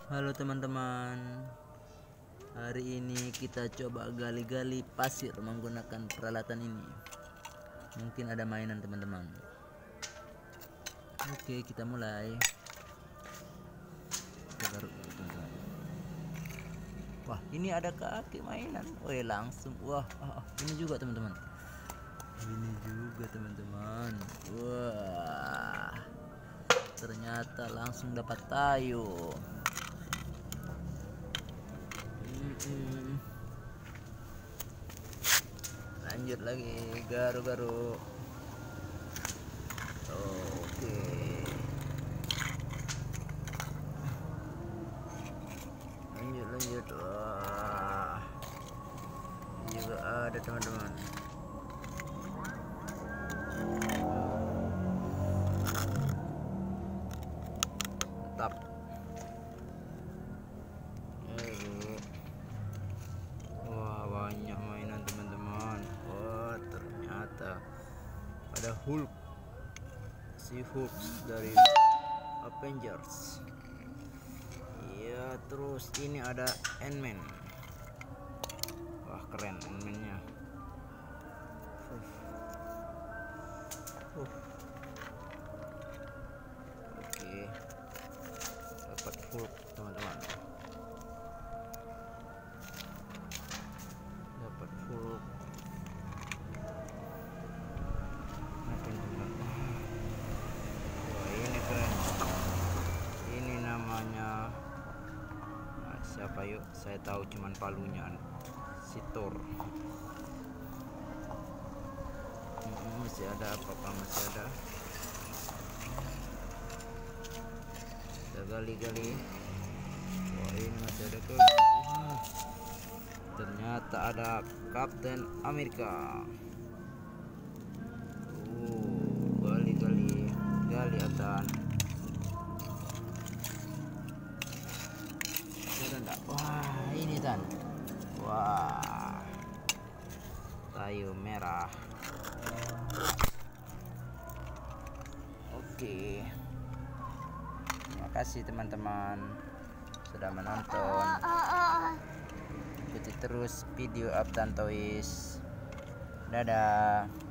Halo teman-teman, hari ini kita coba gali-gali pasir menggunakan peralatan ini. Mungkin ada mainan teman-teman. Oke, kita mulai. Kita garuk dulu, teman-teman. Wah, ini ada kaki mainan. Wih, langsung. Wah, ini juga teman-teman. Ini juga teman-teman. Wah, ternyata langsung dapat tayo. Lanjut lagi, garu-garu. Oke, lanjut. Wah, ini juga ada teman-teman. Mantap. Wah, banyak mainan teman-teman. Wah, ternyata ada Hulk, si Hulk dari Avengers. Iya, terus ini ada Ant-Man. Wah, keren Ant-Man-nya. Oke, dapat Hulk teman-teman. Dapat Hulk. Wah, ini keren. Ini namanya siapa yuk? Saya tahu cuman palunya, si Thor. Masih ada apa masih ada. Kita gali-gali. Wah, ini masih ada ke. Wah, ternyata ada Captain America. Gali Atan. Ada enggak? Wah, ini Tan. Wah, tayo merah. Oke, terima kasih teman-teman sudah menonton. Ikuti terus video Aptan Toys. Dadah.